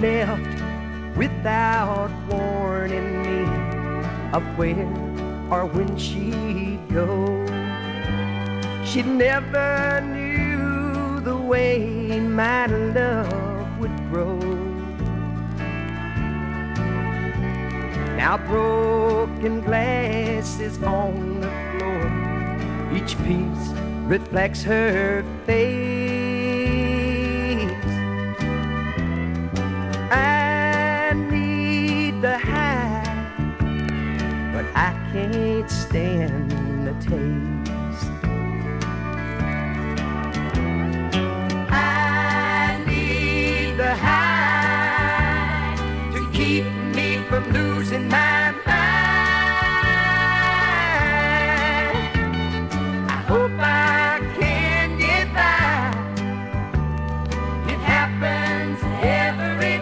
left without warning me of where or when she'd go. She never knew the way my love would grow. Now broken glass is on the floor, each piece reflects her face. I need the high, but I can't stand the taste. I need the high to keep me from losing my mind. I hope I can get by. It happens every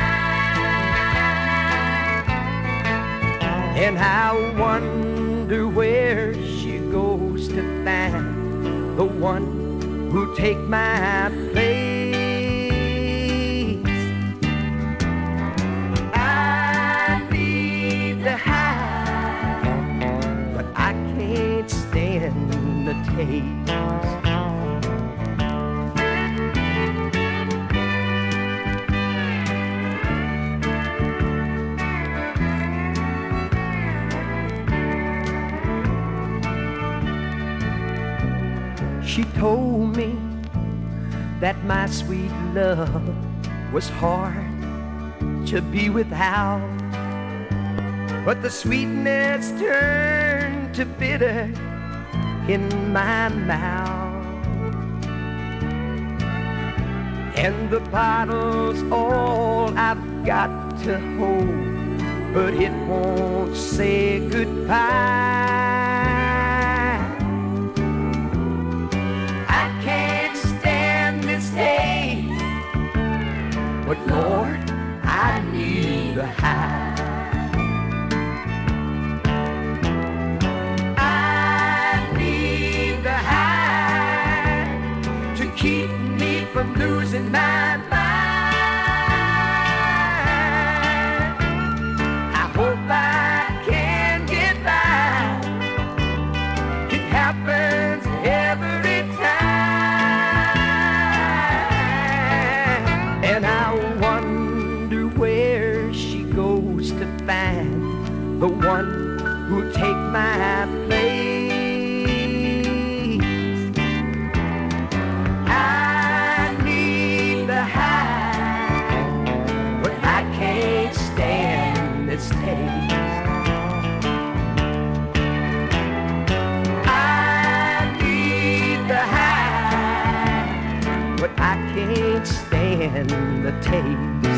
time. And I wonder where she goes to find the one who'll take my place. I need the high, but I can't stand the taste. She told me that my sweet love was hard to be without, but the sweetness turned to bitter in my mouth. And the bottle's all I've got to hold, but it won't say goodbye. But Lord, I need the high. I need the high to keep me from losing my mind. I hope I can get by. It happens every time. And I wonder where she goes to find the one who'll take my place. I need the high, but I can't stand this taste. I need the high, but I can't stand the taste.